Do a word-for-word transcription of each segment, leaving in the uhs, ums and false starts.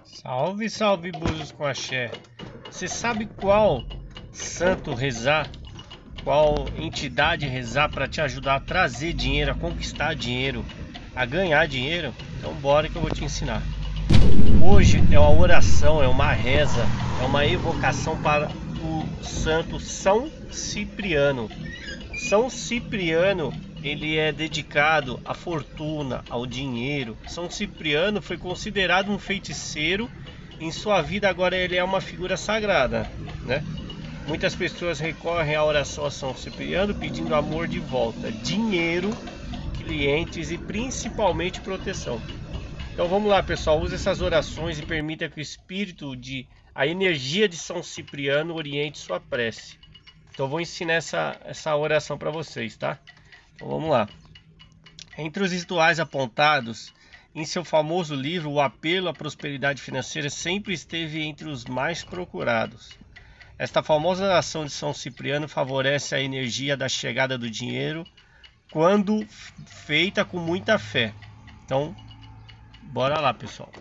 Salve, salve, Búzios com Axé. Você sabe qual santo rezar, qual entidade rezar para te ajudar a trazer dinheiro, a conquistar dinheiro, a ganhar dinheiro? Então bora que eu vou te ensinar. Hoje é uma oração, é uma reza, é uma evocação para o santo São Cipriano. São Cipriano, ele é dedicado à fortuna, ao dinheiro. São Cipriano foi considerado um feiticeiro. Em sua vida agora ele é uma figura sagrada, né? Muitas pessoas recorrem à oração a São Cipriano pedindo amor de volta, dinheiro, clientes e principalmente proteção. Então vamos lá, pessoal, use essas orações e permita que o espírito de a energia de São Cipriano oriente sua prece. Então eu vou ensinar essa, essa oração para vocês, tá? Então vamos lá. Entre os rituais apontados em seu famoso livro, o apelo à prosperidade financeira sempre esteve entre os mais procurados. Esta famosa oração de São Cipriano favorece a energia da chegada do dinheiro quando feita com muita fé. Então, bora lá, pessoal.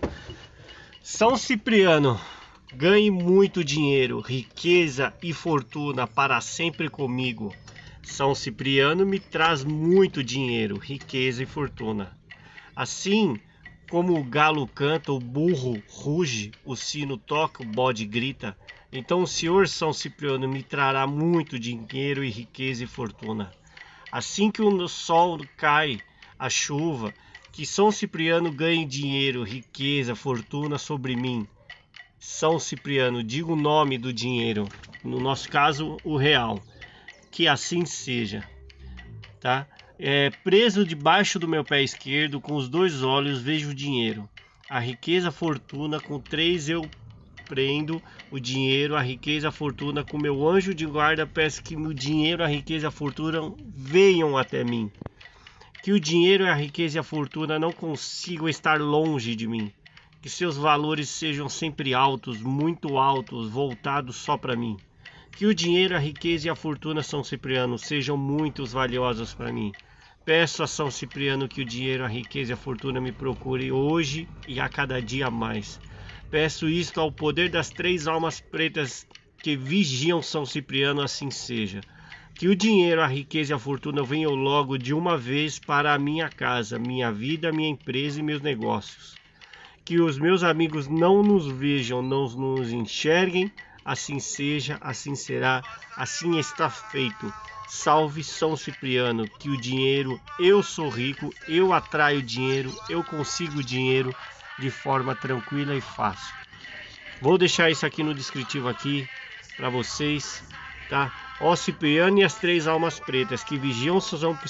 São Cipriano, ganhe muito dinheiro, riqueza e fortuna para sempre comigo. São Cipriano me traz muito dinheiro, riqueza e fortuna. Assim como o galo canta, o burro ruge, o sino toca, o bode grita, então o Senhor São Cipriano me trará muito dinheiro e riqueza e fortuna. Assim que o sol cai, a chuva, que São Cipriano ganhe dinheiro, riqueza, fortuna sobre mim. São Cipriano, diga o nome do dinheiro, no nosso caso o real, que assim seja, tá? É, preso debaixo do meu pé esquerdo, com os dois olhos vejo o dinheiro, a riqueza, a fortuna, com três eu prendo o dinheiro, a riqueza, a fortuna, com meu anjo de guarda peço que o dinheiro, a riqueza e a fortuna venham até mim, que o dinheiro, a riqueza e a fortuna não consigam estar longe de mim, que seus valores sejam sempre altos, muito altos, voltados só para mim, que o dinheiro, a riqueza e a fortuna, São Cipriano, sejam muito valiosos para mim. Peço a São Cipriano que o dinheiro, a riqueza e a fortuna me procure hoje e a cada dia mais. Peço isto ao poder das três almas pretas que vigiam São Cipriano, assim seja. Que o dinheiro, a riqueza e a fortuna venham logo de uma vez para a minha casa, minha vida, minha empresa e meus negócios. Que os meus amigos não nos vejam, não nos enxerguem, assim seja, assim será, assim está feito. Salve São Cipriano, que o dinheiro, eu sou rico, eu atraio dinheiro, eu consigo dinheiro de forma tranquila e fácil. Vou deixar isso aqui no descritivo aqui para vocês, tá? Ó Cipriano e as três almas pretas que vigiam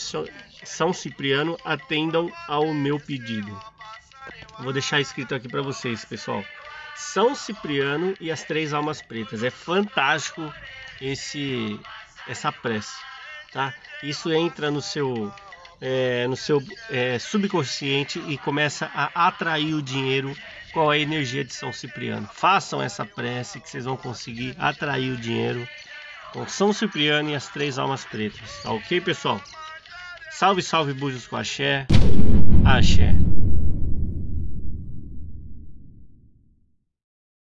São Cipriano, atendam ao meu pedido. Vou deixar escrito aqui para vocês, pessoal. São Cipriano e as três almas pretas. É fantástico esse essa prece, tá? Isso entra no seu é, no seu é, subconsciente e começa a atrair o dinheiro com a energia de São Cipriano. Façam essa prece que vocês vão conseguir atrair o dinheiro com São Cipriano e as três almas pretas. Tá ok, pessoal? Salve, salve, Búzios com Axé. Axé.